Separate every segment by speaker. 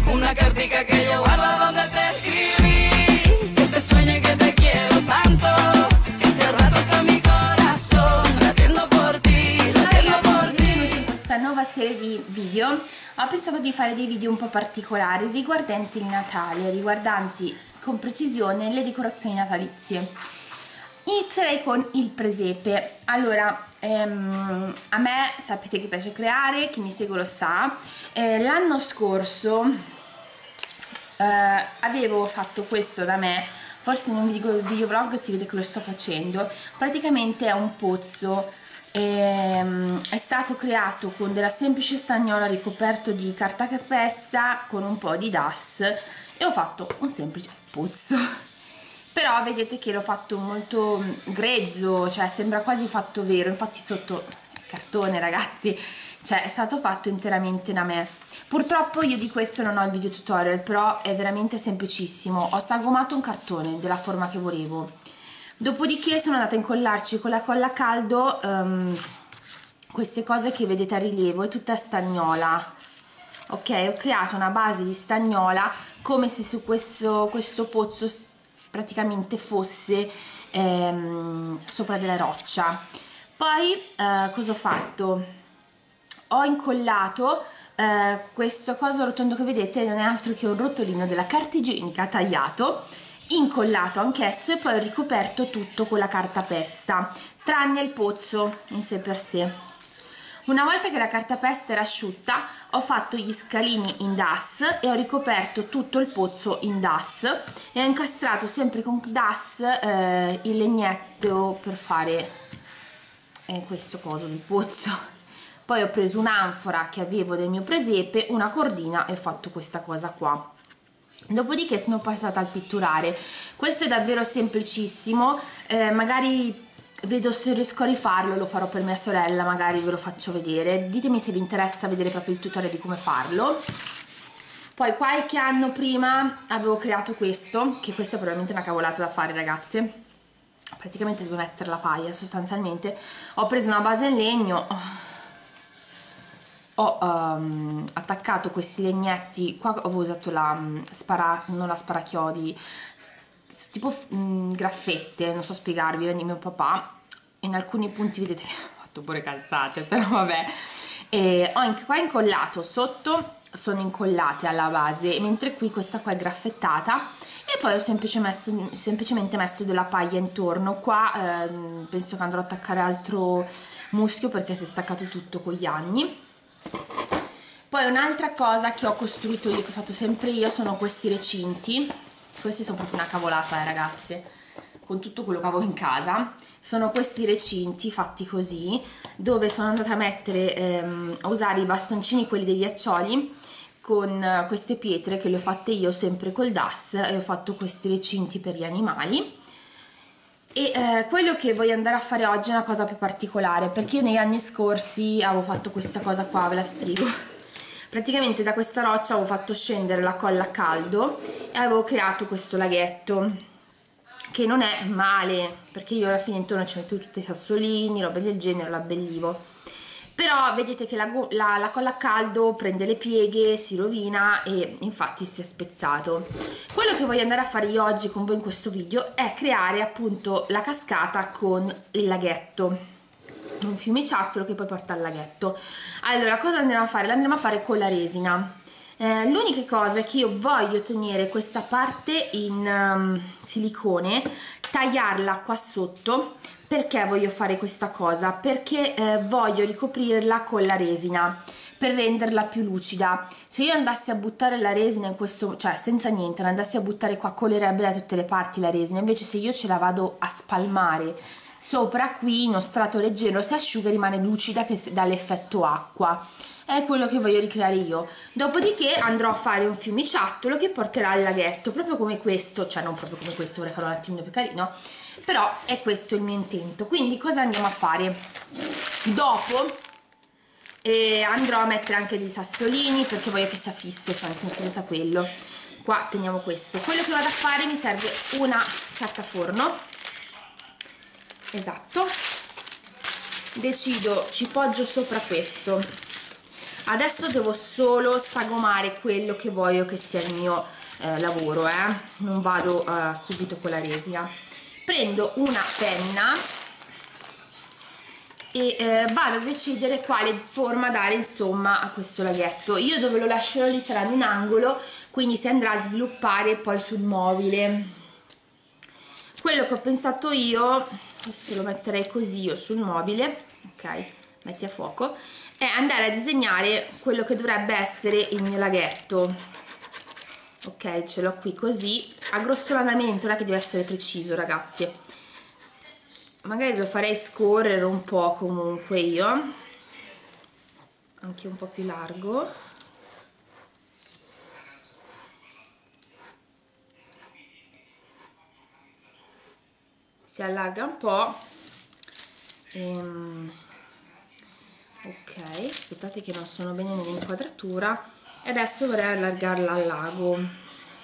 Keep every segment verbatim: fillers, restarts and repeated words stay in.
Speaker 1: una cartica que yo guardo donde te escribí, que te sueñe que te quiero tanto, que hace rato está mi corazón latiendo por ti, latiendo por ti.
Speaker 2: In questa nuova serie di video ho pensato di fare dei video un po' particolari riguardanti il Natale, riguardanti con precisione le decorazioni natalizie. Inizierei con il presepe. Allora, ehm, a me sapete che piace creare, chi mi segue lo sa. Eh, l'anno scorso eh, avevo fatto questo da me, forse in un video, video vlog si vede che lo sto facendo. Praticamente è un pozzo, ehm, è stato creato con della semplice stagnola ricoperto di carta carpesta con un po' di das e ho fatto un semplice pozzo. Però vedete che l'ho fatto molto grezzo, cioè sembra quasi fatto vero, infatti sotto il cartone, ragazzi, cioè è stato fatto interamente da me. Purtroppo io di questo non ho il video tutorial, però è veramente semplicissimo. Ho sagomato un cartone della forma che volevo, dopodiché sono andata a incollarci con la colla a caldo um, queste cose che vedete a rilievo, è tutta stagnola. Ok, ho creato una base di stagnola come se su questo, questo pozzo praticamente fosse ehm, sopra della roccia. Poi eh, cosa ho fatto? Ho incollato eh, questo coso rotondo che vedete, non è altro che un rotolino della carta igienica tagliato, incollato anch'esso, e poi ho ricoperto tutto con la carta pesta, tranne il pozzo in sé per sé. Una volta che la cartapesta era asciutta ho fatto gli scalini in das e ho ricoperto tutto il pozzo in das e ho incastrato sempre con das eh, il legnetto per fare eh, questo coso del pozzo. Poi ho preso un'anfora che avevo del mio presepe, una cordina e ho fatto questa cosa qua. Dopodiché sono passata al pitturare. Questo è davvero semplicissimo, eh, magari vedo se riesco a rifarlo, lo farò per mia sorella, magari ve lo faccio vedere. Ditemi se vi interessa vedere proprio il tutorial di come farlo. Poi qualche anno prima avevo creato questo, che questa è probabilmente una cavolata da fare, ragazze. Praticamente devo mettere la paglia, sostanzialmente. Ho preso una base in legno, ho um, attaccato questi legnetti, qua ho usato la um, spara, non la sparachiodi, tipo mh, graffette, non so spiegarvi, era di mio papà, in alcuni punti vedete che ho fatto pure calzate, però vabbè. E ho qua incollato sotto, sono incollate alla base, mentre qui questa qua è graffettata, e poi ho semplice messo, semplicemente messo della paglia intorno. Qua ehm, penso che andrò ad attaccare altro muschio perché si è staccato tutto con gli anni. Poi un'altra cosa che ho costruito io, che ho fatto sempre io, sono questi recinti. Questi sono proprio una cavolata, eh, ragazze, con tutto quello che avevo in casa. Sono questi recinti fatti così, dove sono andata a mettere, ehm, a usare i bastoncini, quelli dei ghiaccioli, con eh, queste pietre che le ho fatte io sempre col das, e ho fatto questi recinti per gli animali. E eh, quello che voglio andare a fare oggi è una cosa più particolare, perché io negli anni scorsi avevo fatto questa cosa qua, ve la spiego. Praticamente da questa roccia avevo fatto scendere la colla a caldo e avevo creato questo laghetto, che non è male, perché io alla fine intorno ci metto tutti i sassolini, robe del genere, lo abbellivo. Però vedete che la, la, la colla a caldo prende le pieghe, si rovina e infatti si è spezzato. Quello che voglio andare a fare io oggi con voi in questo video è creare appunto la cascata con il laghetto, un fiumiciattolo che poi porta al laghetto. Allora, cosa andremo a fare? L'andremo a fare con la resina. Eh, l'unica cosa è che io voglio tenere questa parte in um, silicone, tagliarla qua sotto. Perché voglio fare questa cosa? Perché eh, voglio ricoprirla con la resina per renderla più lucida. Se io andassi a buttare la resina in questo, cioè senza niente, la andassi a buttare qua, colorerebbe da tutte le parti la resina. Invece se io ce la vado a spalmare sopra qui, uno strato leggero, si asciuga e rimane lucida, che dà l'effetto acqua. È quello che voglio ricreare io. Dopodiché andrò a fare un fiumiciattolo che porterà al laghetto, proprio come questo, cioè non proprio come questo, vorrei farlo un attimino più carino, però è questo il mio intento. Quindi cosa andiamo a fare? Dopo eh, andrò a mettere anche dei sassolini, perché voglio che sia fisso, cioè nel senso che sia quello. Qua teniamo questo. Quello che vado a fare, mi serve una carta forno, esatto, decido, ci poggio sopra questo. Adesso devo solo sagomare quello che voglio che sia il mio eh, lavoro, eh. Non vado uh, subito con la resina. Prendo una penna e eh, vado a decidere quale forma dare insomma a questo laghetto. Io dove lo lascerò lì sarà in un angolo, quindi si andrà a sviluppare poi sul mobile. Quello che ho pensato io, questo lo metterei così io sul mobile, ok, metti a fuoco, è andare a disegnare quello che dovrebbe essere il mio laghetto. Ok, ce l'ho qui così, a grossolanamento, non è che deve essere preciso ragazzi. Magari lo farei scorrere un po' comunque io, anche un po' più largo. Si allarga un po'. Ehm, ok, aspettate che non sono bene nell'inquadratura. E adesso vorrei allargarla al lago.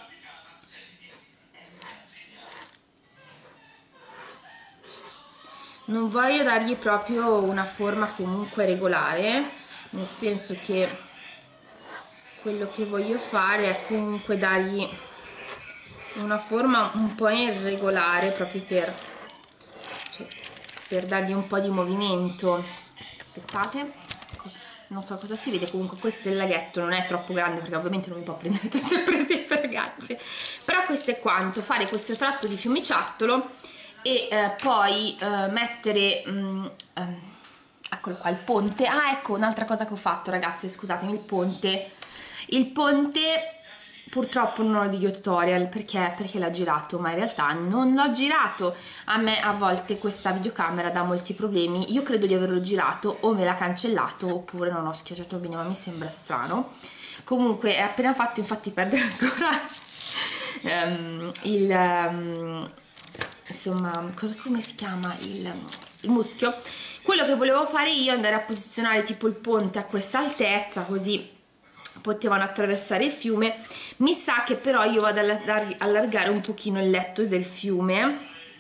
Speaker 2: Non voglio dargli proprio una forma comunque regolare, nel senso che quello che voglio fare è comunque dargli una forma un po' irregolare, proprio per, cioè, per dargli un po' di movimento. Aspettate, ecco, non so cosa si vede, comunque questo è il laghetto, non è troppo grande perché ovviamente non mi può prendere tutto il presepe ragazzi, però questo è quanto, fare questo tratto di fiumiciattolo e eh, poi eh, mettere um, um, eccolo qua, il ponte. Ah, ecco un'altra cosa che ho fatto ragazzi, scusatemi, il ponte il ponte purtroppo non ho il video tutorial perché, perché l'ho girato, ma in realtà non l'ho girato. A me a volte questa videocamera dà molti problemi, io credo di averlo girato o me l'ha cancellato oppure non ho schiacciato bene, ma mi sembra strano. Comunque è appena fatto, infatti perde ancora um, il um, insomma, cosa, come si chiama, il, il muschio. Quello che volevo fare io è andare a posizionare tipo il ponte a questa altezza, così potevano attraversare il fiume. Mi sa che però io vado ad allargare un pochino il letto del fiume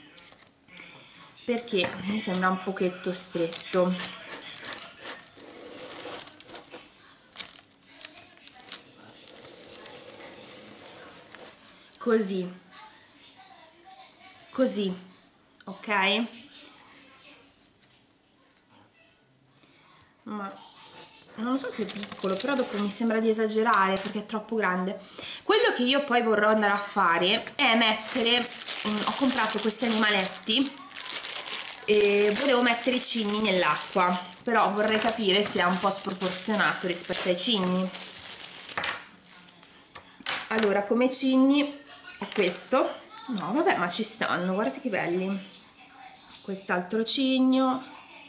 Speaker 2: perché mi sembra un pochetto stretto. Così, così, ok? Ma non so se è piccolo, però dopo mi sembra di esagerare perché è troppo grande. Quello che io poi vorrò andare a fare è mettere, um, ho comprato questi animaletti e volevo mettere i cigni nell'acqua, però vorrei capire se è un po' sproporzionato rispetto ai cigni. Allora, come cigni ho questo, no vabbè, ma ci stanno, guardate che belli, quest'altro cigno,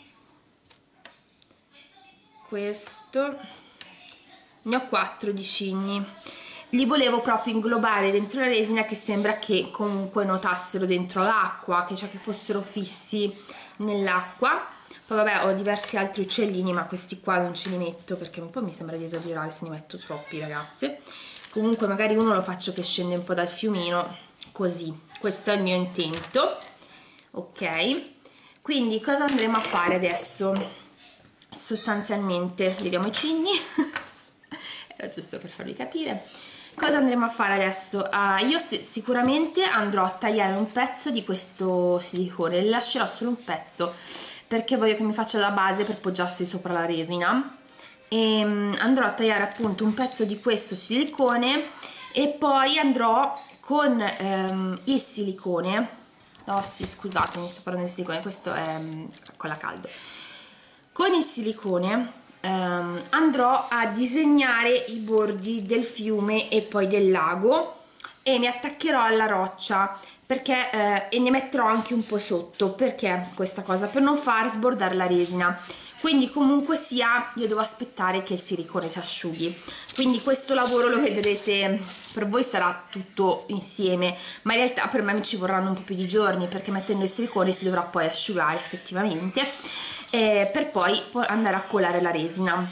Speaker 2: questo, ne ho quattro di cigni. Li volevo proprio inglobare dentro la resina, che sembra che comunque nuotassero dentro l'acqua, che cioè che fossero fissi nell'acqua. Poi vabbè, ho diversi altri uccellini, ma questi qua non ce li metto perché un po' mi sembra di esagerare se ne metto troppi ragazze. Comunque magari uno lo faccio che scende un po' dal fiumino, così. Questo è il mio intento, ok? Quindi cosa andremo a fare adesso? Sostanzialmente leviamo i cigni era giusto per farvi capire cosa andremo a fare adesso. Uh, io sicuramente andrò a tagliare un pezzo di questo silicone, le lascerò solo un pezzo perché voglio che mi faccia da base per poggiarsi sopra la resina, e um, andrò a tagliare appunto un pezzo di questo silicone e poi andrò con um, il silicone, no sì scusatemi, sto parlando di silicone, questo è um, con la caldo. Con il silicone ehm, andrò a disegnare i bordi del fiume e poi del lago e mi attaccherò alla roccia perché, eh, e ne metterò anche un po' sotto. Perché questa cosa? Per non far sbordare la resina. Quindi comunque sia io devo aspettare che il silicone si asciughi, quindi questo lavoro lo vedrete, per voi sarà tutto insieme, ma in realtà per me ci vorranno un po' più di giorni perché mettendo il silicone si dovrà poi asciugare effettivamente, eh, per poi andare a colare la resina.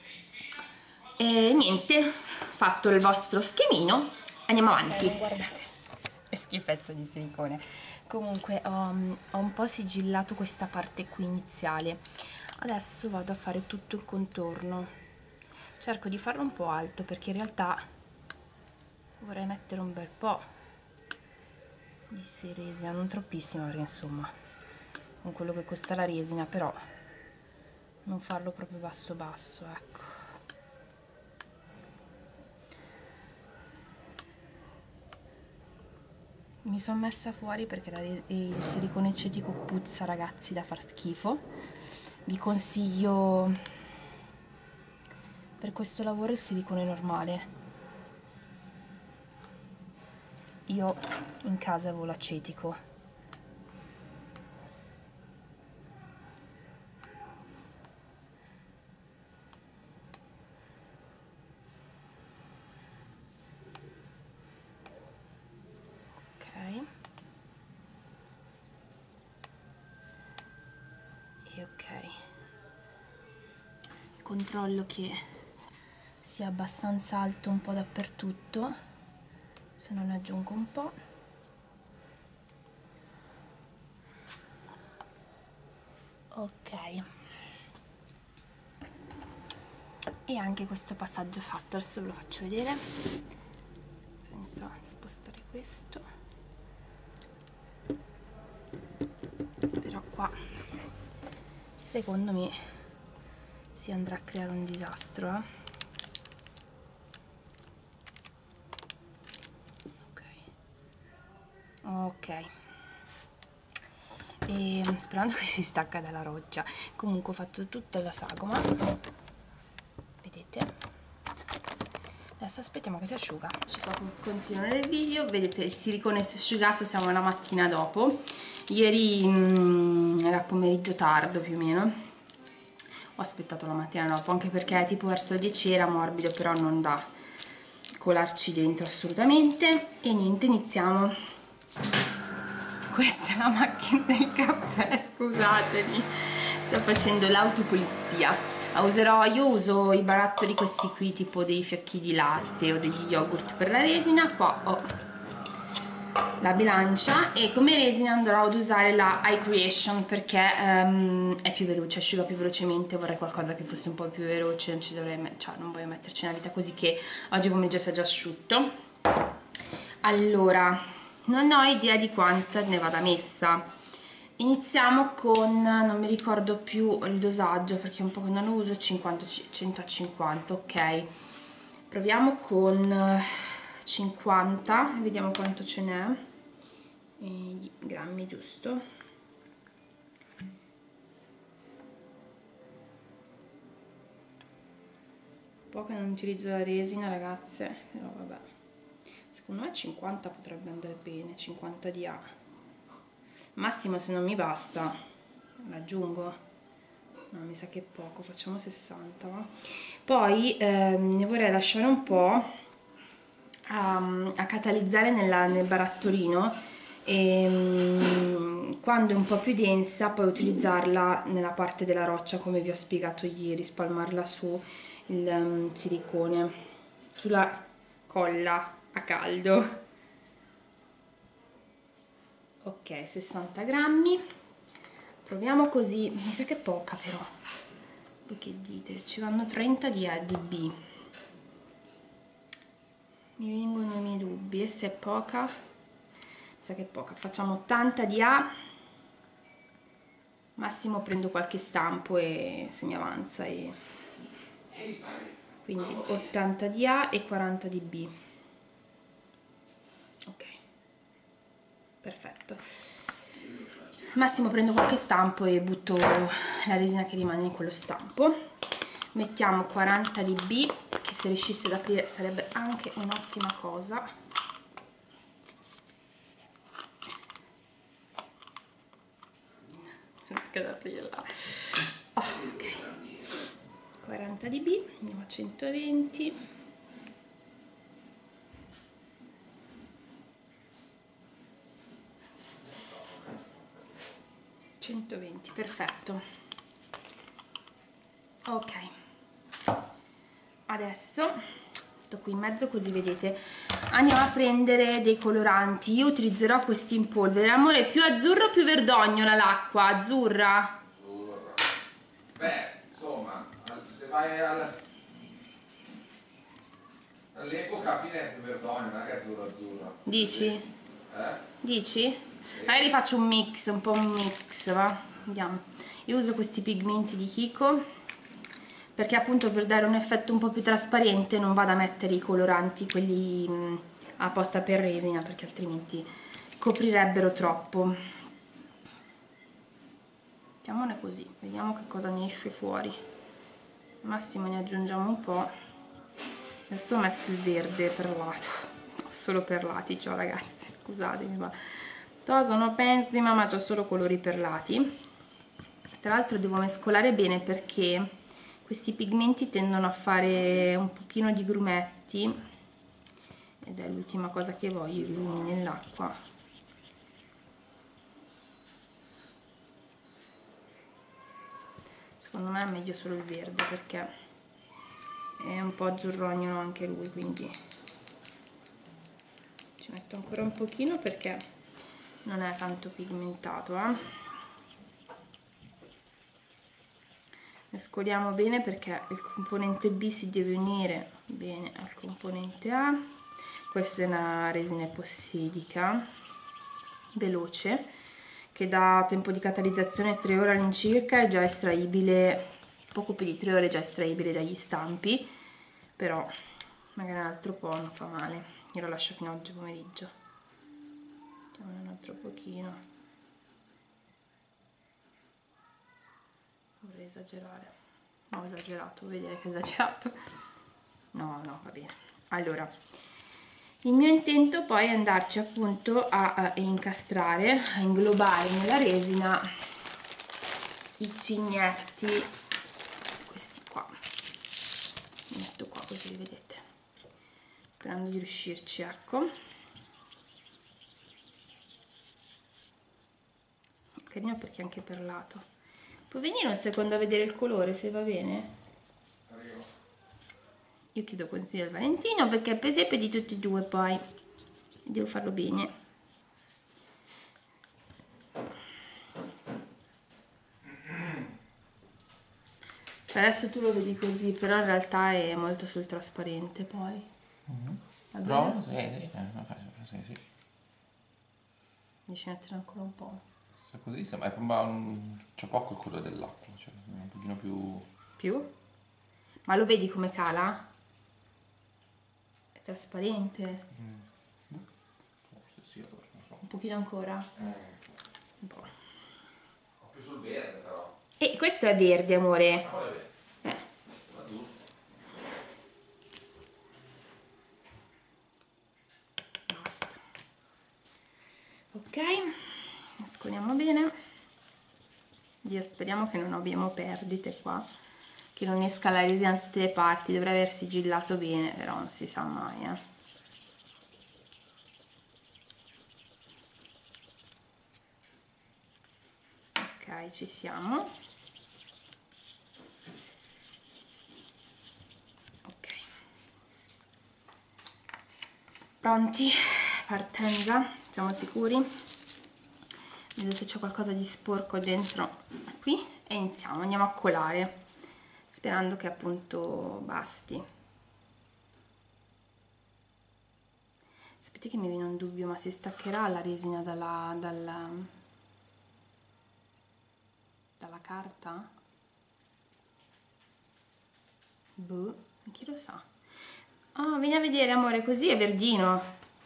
Speaker 2: E niente, fatto il vostro schemino, andiamo avanti. Eh, guardate, è schifezza di silicone. Comunque ho, ho un po' sigillato questa parte qui iniziale, adesso vado a fare tutto il contorno. cerco di farlo un po' alto perché in realtà vorrei mettere un bel po' di resina, non troppissima perché insomma con quello che costa la resina, però non farlo proprio basso basso, ecco. Mi sono messa fuori perché la, il silicone cetico puzza, ragazzi, da far schifo. Vi consiglio per questo lavoro il silicone normale. Io in casa avevo l'acetico. Ok. E ok. Controllo che sia abbastanza alto un po' dappertutto, se non aggiungo un po'. Ok. E anche questo passaggio fatto, adesso ve lo faccio vedere senza spostare questo, però qua secondo me si andrà a creare un disastro, eh? Ok, ok. E sperando che si stacca dalla roggia. Comunque ho fatto tutta la sagoma, vedete? Adesso aspettiamo che si asciuga. Ci fa continuare il video. Vedete il silicone si è asciugato, siamo una mattina dopo. Ieri mh, era pomeriggio tardo più o meno, ho aspettato la mattina dopo anche perché tipo verso le dieci era morbido, però non da colarci dentro assolutamente. E niente, iniziamo. Questa è la macchina del caffè, scusatemi, sto facendo l'autopulizia. Userò, io uso i barattoli questi qui tipo dei fiocchi di latte o degli yogurt per la resina. Qua ho la bilancia e come resina andrò ad usare la iCreation perché um, è più veloce, asciuga più velocemente. Vorrei qualcosa che fosse un po' più veloce, non ci dovrei, cioè non voglio metterci una vita così che oggi pomeriggio sia già asciutto. Allora, non ho idea di quanta ne vada messa. Iniziamo con, non mi ricordo più il dosaggio perché un po' che non lo uso, cinquanta, cento a cinquanta, ok. Proviamo con cinquanta e vediamo quanto ce n'è, e grammi giusto. Un po' che non utilizzo la resina, ragazze, però vabbè. Secondo me cinquanta potrebbe andare bene, cinquanta di A. Massimo se non mi basta, l'aggiungo. No, mi sa che è poco, facciamo sessanta. Va? Poi ehm, ne vorrei lasciare un po' a, a catalizzare nella, nel barattolino e um, quando è un po' più densa poi utilizzarla nella parte della roccia come vi ho spiegato ieri, spalmarla su il um, silicone, sulla colla a caldo. Ok, sessanta grammi, proviamo così. Mi sa che è poca, però voi che dite? Ci vanno trenta di A D B, mi vengono i miei dubbi. E se è poca? Mi sa che è poca, facciamo ottanta di A, massimo prendo qualche stampo e se mi avanza, e quindi ottanta di A e quaranta di B. Ok, perfetto. Massimo prendo qualche stampo e butto la resina che rimane in quello stampo. Mettiamo quaranta di B, che se riuscisse ad aprire sarebbe anche un'ottima cosa. Riesco ad aprirla. Oh, ok, quaranta di B, andiamo a centoventi. centoventi, perfetto. Ok, adesso sto qui in mezzo così vedete. Andiamo a prendere dei coloranti. Io utilizzerò questi in polvere. Amore, più azzurro o più verdognola l'acqua? Azzurra?
Speaker 3: Azzurra. Beh, insomma, se vai alla... All'epoca fine Verdogno, non è che azzurro azzurro.
Speaker 2: Dici?
Speaker 3: Eh?
Speaker 2: Dici? Magari faccio un mix, un po' un mix, va? Vediamo. Io uso questi pigmenti di Kiko perché appunto per dare un effetto un po' più trasparente non vado a mettere i coloranti, quelli mh, apposta per resina, perché altrimenti coprirebbero troppo. Mettiamone così, vediamo che cosa ne esce fuori. Al massimo ne aggiungiamo un po'. Adesso ho messo il verde perlato, solo perlati c'ho ragazzi, scusatemi, ma sono pessima, ma c'ho solo colori perlati. Tra l'altro devo mescolare bene perché questi pigmenti tendono a fare un pochino di grumetti ed è l'ultima cosa che voglio, i grumi nell'acqua. Secondo me è meglio solo il verde perché è un po' azzurrognolo anche lui, quindi ci metto ancora un pochino perché non è tanto pigmentato, eh? Mescoliamo bene perché il componente B si deve unire bene al componente A. Questa è una resina epossidica veloce che dà tempo di catalizzazione tre ore all'incirca, è già estraibile, poco più di tre ore è già estraibile dagli stampi, però magari un altro po' non fa male. Io lo lascio fino a oggi pomeriggio. Mettiamo un altro pochino. Vorrei esagerare. No, ho esagerato, vedere che ho esagerato. No, no, va bene. Allora, il mio intento poi è andarci appunto a, a incastrare, a inglobare nella resina i cignetti, questi qua. Li metto qua così li vedete, sperando di riuscirci, ecco. Carino perché è anche perlato. Puoi venire un secondo a vedere il colore se va bene? Io chiedo consiglio al Valentino perché è presepe di tutti e due, poi devo farlo bene. Cioè adesso tu lo vedi così, però in realtà è molto sul trasparente poi.
Speaker 3: Mm-hmm.
Speaker 2: Va bene?
Speaker 3: Bravo, sì, sì, sì, sì.
Speaker 2: Riesci a mettere ancora un po'?
Speaker 3: Se così sembra, è, ma mm, c'è poco il colore dell'acqua, cioè un pochino più...
Speaker 2: Più? Ma lo vedi come cala? È trasparente.
Speaker 3: Mm. Forse sì, allora, non so.
Speaker 2: Un pochino ancora?
Speaker 3: Eh,
Speaker 2: Un po'.
Speaker 3: ho più sul verde però.
Speaker 2: E questo è verde, amore.
Speaker 3: Ah, qual è verde?
Speaker 2: Eh.
Speaker 3: Azzurro.
Speaker 2: Basta. Ok, mescoliamo bene. Dio, speriamo che non abbiamo perdite qua, che non esca la resina da tutte le parti. Dovrei aver sigillato bene, però non si sa mai, eh. Ok, ci siamo. Ok, pronti? Partenza, siamo sicuri? Vedo se c'è qualcosa di sporco dentro qui e iniziamo, andiamo a colare sperando che appunto basti. Sapete che mi viene un dubbio, ma si staccherà la resina dalla, dalla, dalla carta? Boh, chi lo sa. Ah, vieni a vedere amore, così è verdino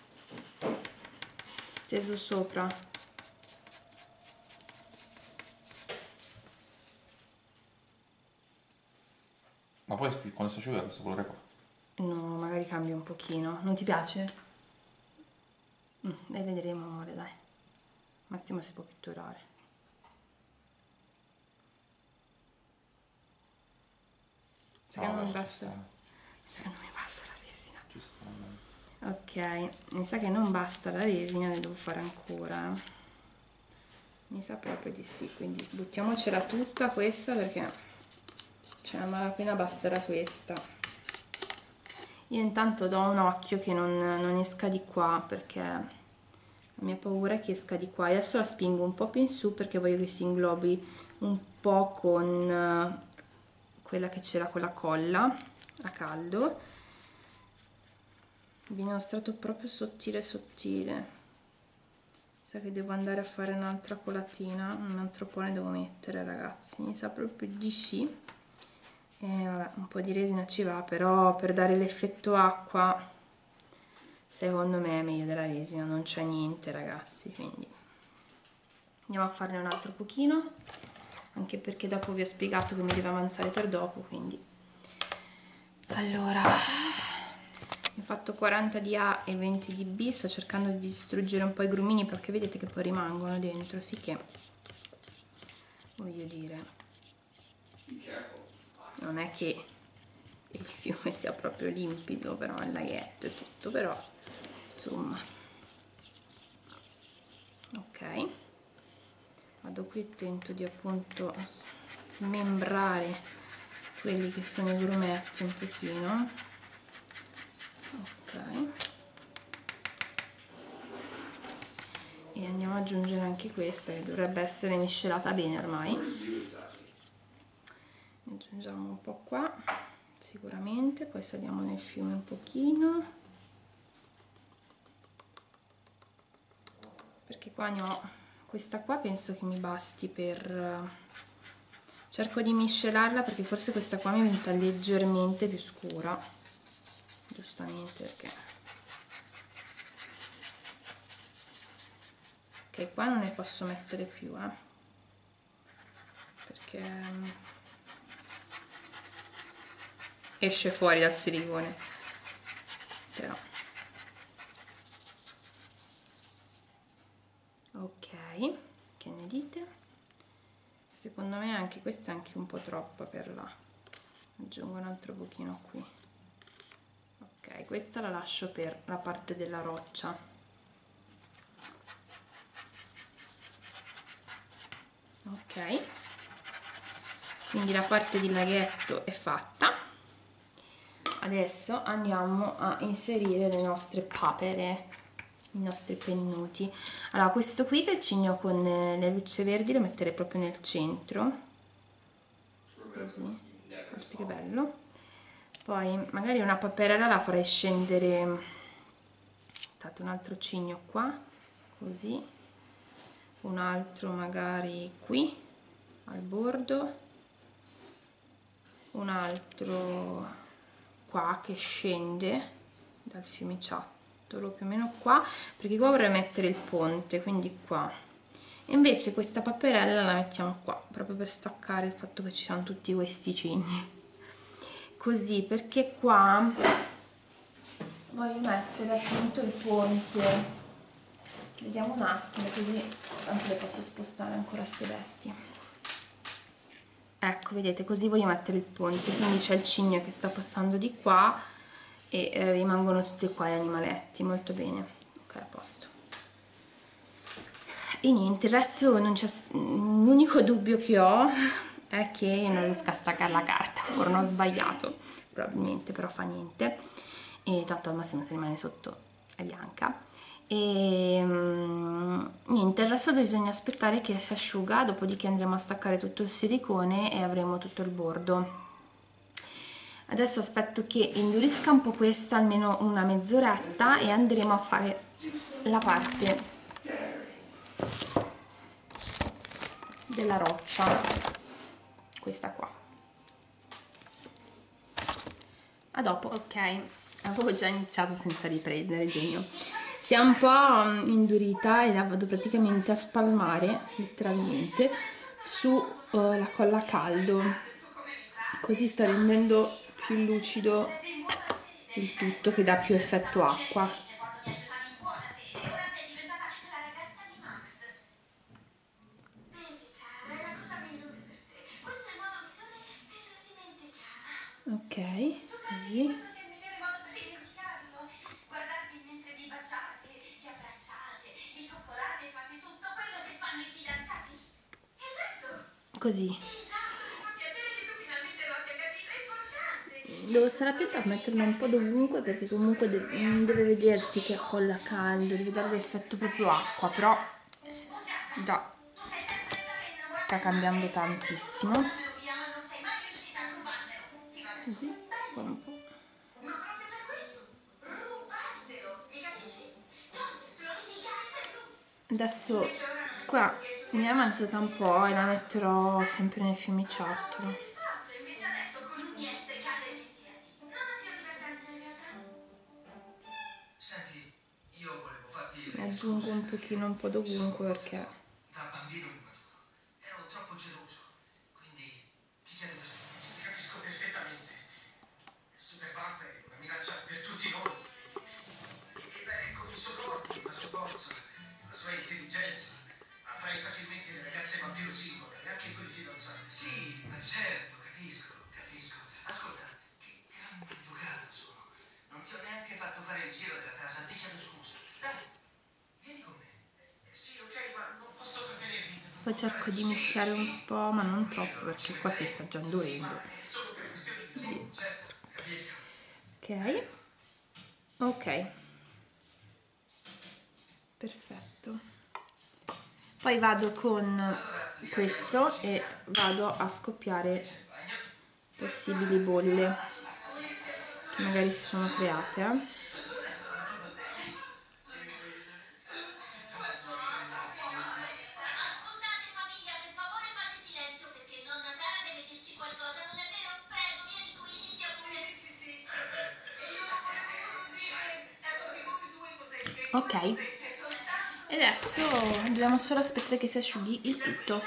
Speaker 2: steso sopra.
Speaker 3: Ma poi quando si asciuga questo colore qua?
Speaker 2: No, magari cambia un pochino. Non ti piace? Mm, e vedremo amore, dai. Massimo si può pitturare. Sa che
Speaker 3: No,
Speaker 2: non mi
Speaker 3: beh, ci
Speaker 2: basta.
Speaker 3: sta.
Speaker 2: Mi sa che non mi basta la resina.
Speaker 3: Ci sta.
Speaker 2: Ok, mi sa che non basta la resina, ne devo fare ancora. Mi sa proprio di sì, quindi buttiamocela tutta questa perché cioè a malapena basterà questa. Io intanto do un occhio che non, non esca di qua perché la mia paura è che esca di qua. Adesso la spingo un po' più in su perché voglio che si inglobi un po' con quella che c'era con la colla a caldo. viene uno strato proprio sottile sottile. Sa che devo andare a fare un'altra colatina, un altro po' ne devo mettere, ragazzi, mi sa proprio di sì. E vabbè, un po' di resina ci va, però per dare l'effetto acqua secondo me è meglio della resina, non c'è niente, ragazzi, quindi andiamo a farne un altro pochino, anche perché dopo vi ho spiegato che mi deve avanzare per dopo, quindi allora ho fatto quaranta di A e venti di B, sto cercando di distruggere un po' i grumini perché vedete che poi rimangono dentro, sì che voglio dire non è che il fiume sia proprio limpido, però il laghetto e tutto, però insomma. Ok, vado qui e tento di appunto smembrare quelli che sono i grumetti un pochino. Ok, e andiamo ad aggiungere anche questa che dovrebbe essere miscelata bene ormai. Aggiungiamo un po' qua sicuramente, poi saliamo nel fiume un pochino, perché qua ne ho questa qua, penso che mi basti per, cerco di miscelarla perché forse questa qua mi è venuta leggermente più scura, giustamente perché ok, qua non ne posso mettere più eh, perché esce fuori dal silicone, però ok, che ne dite? Secondo me anche questa è anche un po' troppa per là, aggiungo un altro pochino qui. Ok, questa la lascio per la parte della roccia. Ok, quindi la parte di laghetto è fatta. Adesso andiamo a inserire le nostre papere, i nostri pennuti. Allora, questo qui che è il cigno con le lucce verdi lo metterei proprio nel centro, così, guardate che bello. Poi magari una paperella la farei scendere, tanto un altro cigno qua, così, un altro magari qui al bordo, un altro qua che scende dal fiumiciattolo più o meno qua, perché qua vorrei mettere il ponte, quindi qua. E invece questa paperella la mettiamo qua, proprio per staccare il fatto che ci sono tutti questi cigni. Così, perché qua voglio mettere appunto il ponte. Vediamo un attimo, così tanto le posso spostare ancora ste bestie. Ecco, vedete, così voglio mettere il ponte, quindi c'è il cigno che sta passando di qua e eh, rimangono tutti qua gli animaletti, molto bene. Ok, a posto. E niente, il resto non c'è, l'unico dubbio che ho è che non riesco a staccare la carta, forno ho sbagliato, probabilmente, però fa niente, e tanto al massimo se rimane sotto è bianca. E um, niente, il resto bisogna aspettare che si asciuga, dopodiché andremo a staccare tutto il silicone e avremo tutto il bordo. Adesso aspetto che indurisca un po' questa, almeno una mezz'oretta, e andremo a fare la parte della roccia, questa qua. A dopo. Ok, avevo già iniziato senza riprendere, genio. Si è un po' indurita e la vado praticamente a spalmare letteralmente su uh, la colla a caldo, così sta rendendo più lucido il tutto, che dà più effetto acqua. Ok, così. Così. Devo stare attenta a metterla un po' dovunque, perché comunque deve, deve vedersi che colla a caldo, deve dare l'effetto proprio acqua, però già sta cambiando tantissimo. Così, poi un po'. Adesso qua mi è avanzata un po' e la metterò sempre nel fiumiciattolo.
Speaker 1: Senti, io volevo farti
Speaker 2: Ne aggiungo un pochino un po' dovunque perché
Speaker 1: da bambino immaturo. Ero troppo geloso, quindi ti chiedo perdono. Ti capisco perfettamente. Supervamp è una minaccia per tutti noi. E, e beh, con il suo corpo, la sua forza, la sua intelligenza, attrae facilmente le ragazze vampiro singole e anche quelle fidanzate. Sì, ma certo, capisco, capisco. Ascolta, che gran maleducato sono. Non ti ho neanche fatto fare il giro della casa, ti chiedo scusa. Dai, vieni con me. Eh, sì, ok, ma non posso trattenermi.
Speaker 2: poi cerco di mischiare un po', ma non troppo perché qua si sta già indurendo.
Speaker 1: È solo per questioni di certo, capisco.
Speaker 2: Ok, ok, perfetto. Poi vado con questo e vado a scoppiare possibili bolle che magari si sono create. eh.
Speaker 4: Ascoltate famiglia, per favore fate silenzio perché nonna Sara deve dirci qualcosa, non è vero? Prego, vieni qui, inizia pure. Sì, sì, sì. Io non volevo dire, ecco che voi due cos'è?
Speaker 2: Ok, e adesso dobbiamo solo aspettare che si asciughi il tutto.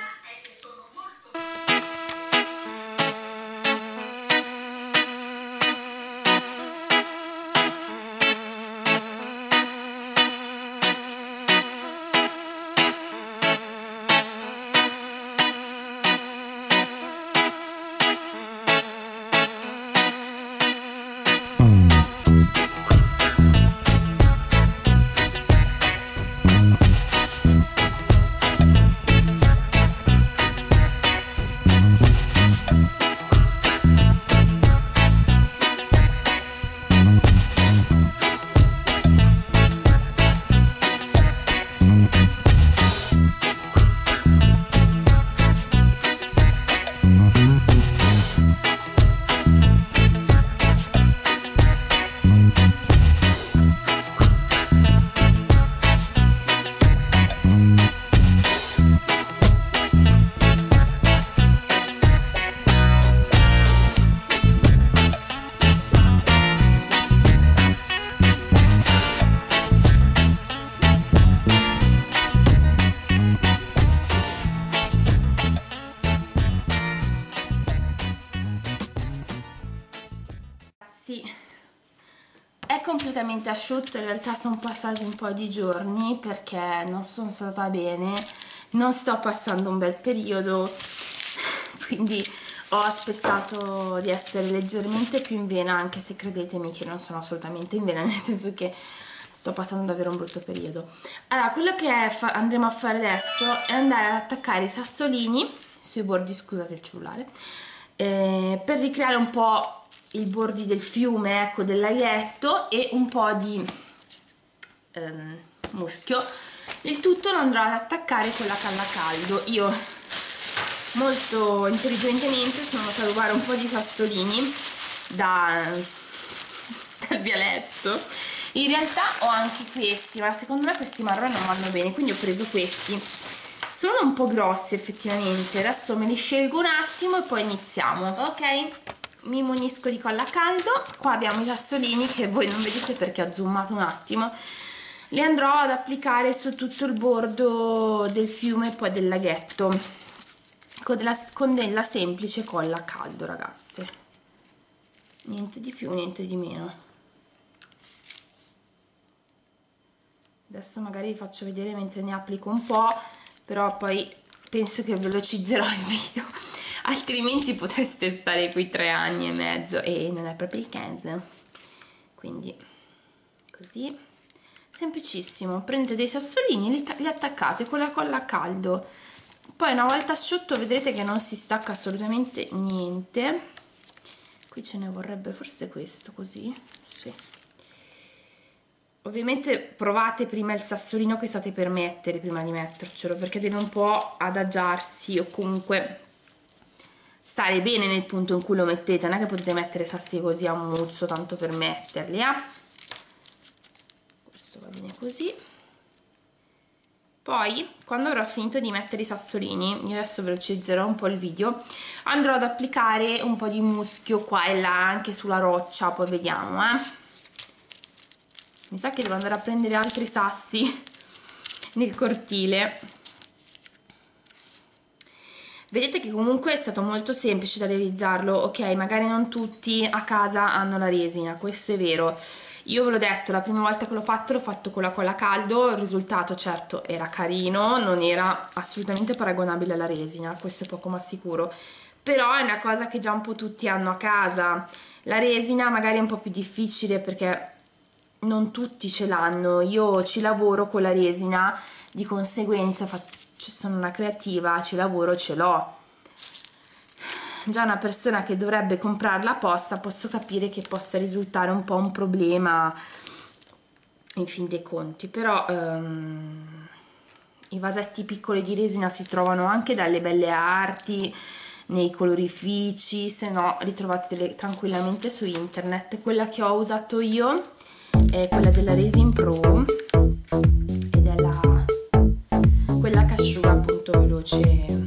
Speaker 2: Sì, è completamente asciutto, in realtà sono passati un po' di giorni perché non sono stata bene, non sto passando un bel periodo, quindi ho aspettato di essere leggermente più in vena, anche se credetemi che non sono assolutamente in vena, nel senso che sto passando davvero un brutto periodo. Allora, quello che andremo a fare adesso è andare ad attaccare i sassolini sui bordi, scusate il cellulare, eh, per ricreare un po' i bordi del fiume, ecco, del laghetto, e un po' di ehm, muschio. Il tutto lo andrò ad attaccare con la canna a caldo. Io molto intelligentemente sono andata a rubare un po' di sassolini da, dal vialetto. In realtà ho anche questi, ma secondo me questi marroni non vanno bene, quindi ho preso questi. Sono un po' grossi effettivamente, adesso me li scelgo un attimo e poi iniziamo. Ok, mi munisco di colla a caldo. Qua abbiamo i sassolini che voi non vedete perché ho zoomato un attimo. Li andrò ad applicare su tutto il bordo del fiume e poi del laghetto con della, con della semplice colla a caldo, ragazze, niente di più, niente di meno. Adesso magari vi faccio vedere mentre ne applico un po', però poi penso che velocizzerò il video, altrimenti potreste stare qui tre anni e mezzo e non è proprio il caso. Quindi così, semplicissimo, prendete dei sassolini, li, li attaccate con la colla a caldo, poi una volta asciutto vedrete che non si stacca assolutamente niente. Qui ce ne vorrebbe forse questo, così, sì. Ovviamente provate prima il sassolino che state per mettere prima di mettercelo, perché deve un po' adagiarsi o comunque stare bene nel punto in cui lo mettete. Non è che potete mettere sassi così a muzzo tanto per metterli, eh? Questo va bene così. Poi, quando avrò finito di mettere i sassolini, io adesso velocizzerò un po' il video, andrò ad applicare un po' di muschio qua e là anche sulla roccia, poi vediamo, eh. Mi sa che devo andare a prendere altri sassi nel cortile. Vedete che comunque è stato molto semplice da realizzarlo. Ok, magari non tutti a casa hanno la resina, questo è vero. Io ve l'ho detto, la prima volta che l'ho fatto l'ho fatto con la colla a caldo, il risultato certo era carino, non era assolutamente paragonabile alla resina, questo è poco ma sicuro, però è una cosa che già un po' tutti hanno a casa. La resina magari è un po' più difficile perché non tutti ce l'hanno, io ci lavoro con la resina, di conseguenza faccio, sono una creativa, ci lavoro, ce l'ho. Già una persona che dovrebbe comprarla apposta, posso capire che possa risultare un po' un problema in fin dei conti, però um, i vasetti piccoli di resina si trovano anche dalle belle arti, nei colorifici, se no li trovate tranquillamente su internet. Quella che ho usato io è quella della Resin Pro ed è la quella che asciuga appunto veloce.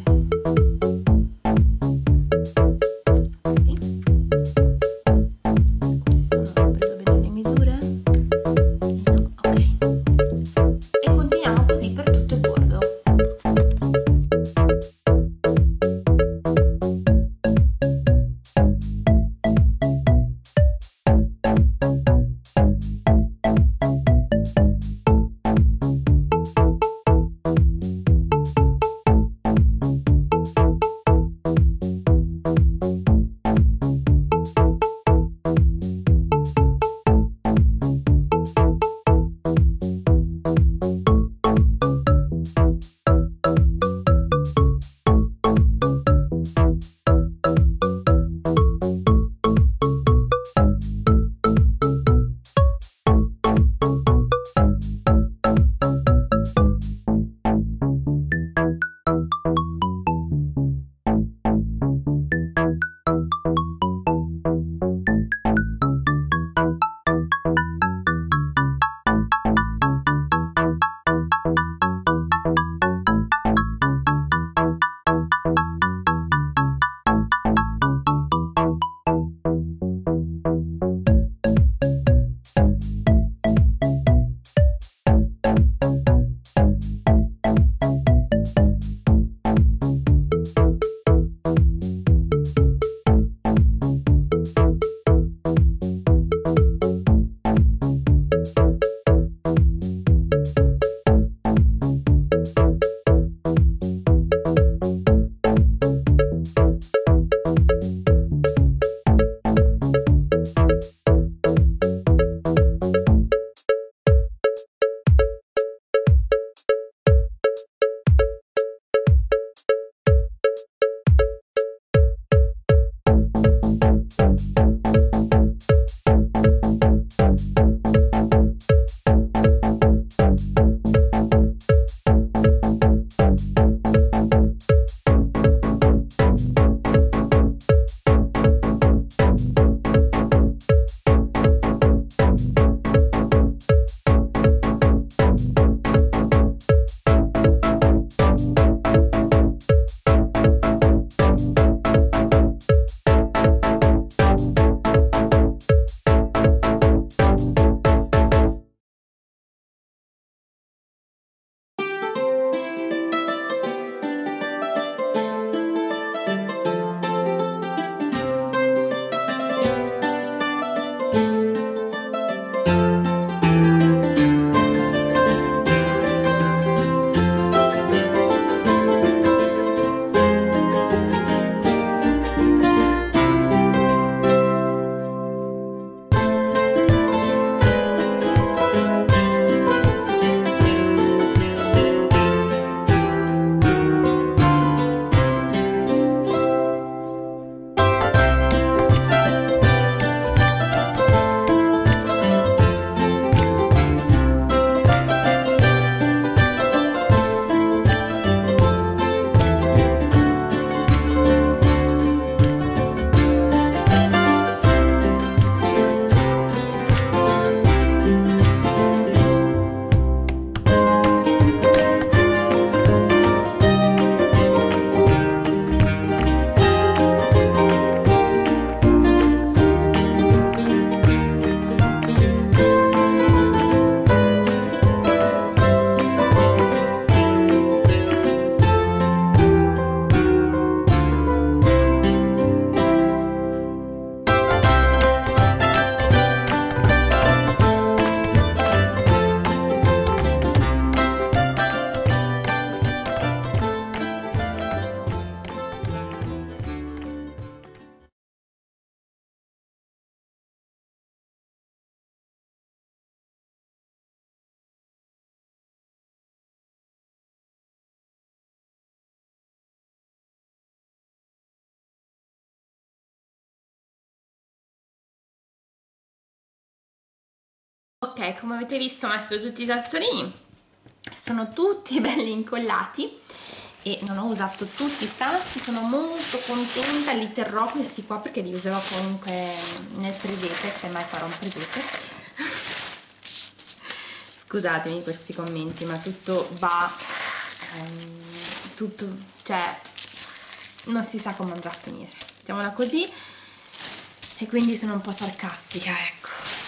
Speaker 2: Ok, come avete visto ho messo tutti i sassolini, sono tutti belli incollati e non ho usato tutti i sassi, sono molto contenta, li terrò questi qua perché li userò comunque nel presepe, se mai farò un presepe. Scusatemi questi commenti, ma tutto va, ehm, tutto, cioè, non si sa come andrà a finire, mettiamola così, e quindi sono un po' sarcastica, ecco.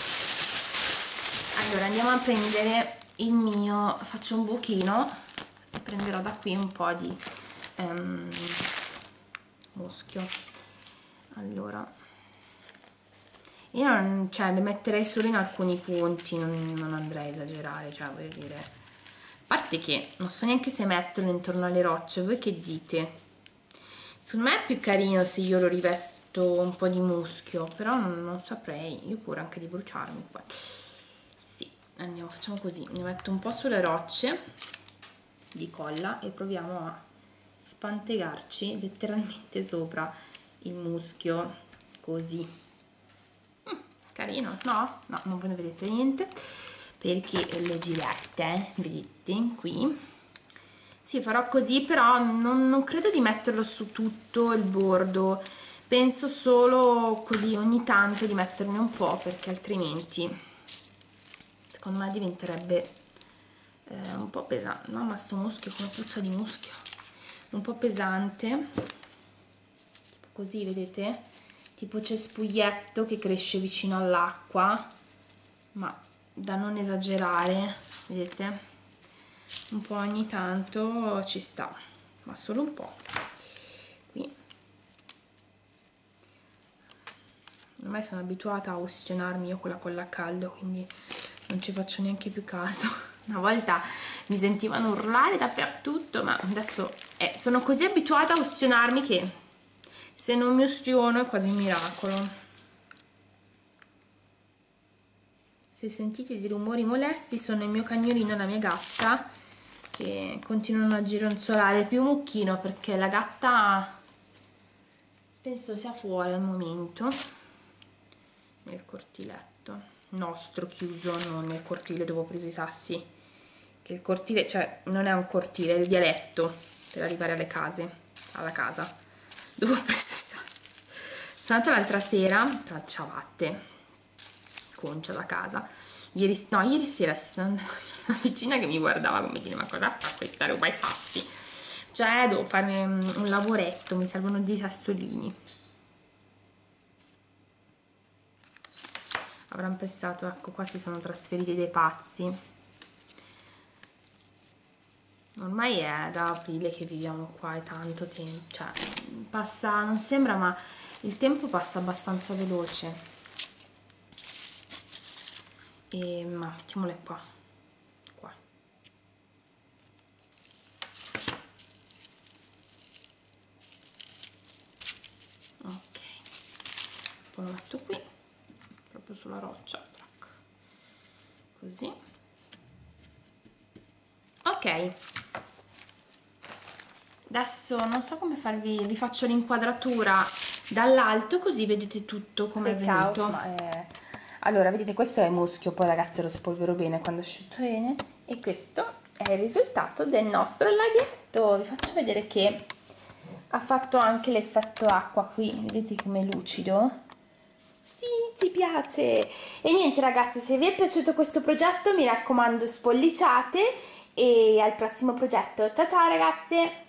Speaker 2: Allora andiamo a prendere il mio, faccio un buchino, prenderò da qui un po' di um, muschio. Allora io non, cioè, le metterei solo in alcuni punti, non, non andrei a esagerare, cioè voglio dire, a parte che non so neanche se metterlo intorno alle rocce, voi che dite? Secondo me è più carino se io lo rivesto un po' di muschio, però non, non saprei, io pure anche di bruciarmi qua. Sì, andiamo, facciamo così, ne metto un po' sulle rocce di colla e proviamo a spantegarci letteralmente sopra il muschio, così. Mm, carino, no? No, non ve ne vedete niente perché le girette, vedete qui? Sì, farò così, però non, non credo di metterlo su tutto il bordo, penso solo così ogni tanto di metterne un po', perché altrimenti secondo me diventerebbe eh, un po' pesante. Mamma, sto muschio come puzza di muschio, un po' pesante, tipo così, vedete? Tipo cespuglietto che cresce vicino all'acqua, ma da non esagerare, vedete? Un po' ogni tanto ci sta, ma solo un po'. Qui ormai sono abituata a ustionarmi io con la colla a caldo, quindi non ci faccio neanche più caso. Una volta mi sentivano urlare dappertutto, ma adesso eh, sono così abituata a ustionarmi che se non mi ustiono è quasi un miracolo. Se sentite dei rumori molesti sono il mio cagnolino e la mia gatta che continuano a gironzolare, più un mucchino perché la gatta penso sia fuori al momento, nel cortiletto nostro chiuso, non nel cortile dove ho preso i sassi, che il cortile, cioè non è un cortile, è il vialetto per arrivare alle case, alla casa dove ho preso i sassi. Sono andata l'altra sera tra ciabatte, concia da casa, ieri, no, ieri sera sono una vicina che mi guardava come dire: ma cosa fa questa roba ai sassi? Cioè devo fare un lavoretto, mi servono dei sassolini. Avranno pensato, ecco qua si sono trasferiti dei pazzi. Ormai è da aprile che viviamo qua, è tanto tempo, cioè passa, non sembra, ma il tempo passa abbastanza veloce. E ma mettiamole qua, qua. Ok, poi lo metto qui, proprio sulla roccia, trac. Così. Ok, adesso non so come farvi, vi faccio l'inquadratura dall'alto così vedete tutto come è venuto. Caos, ma è... Allora, vedete, questo è il muschio, poi ragazzi lo spolvero bene quando asciutto bene, e questo è il risultato del nostro laghetto. Vi faccio vedere che ha fatto anche l'effetto acqua qui, vedete com'è lucido? Sì, ci piace! E niente ragazzi, se vi è piaciuto questo progetto mi raccomando spolliciate e al prossimo progetto. Ciao ciao ragazze!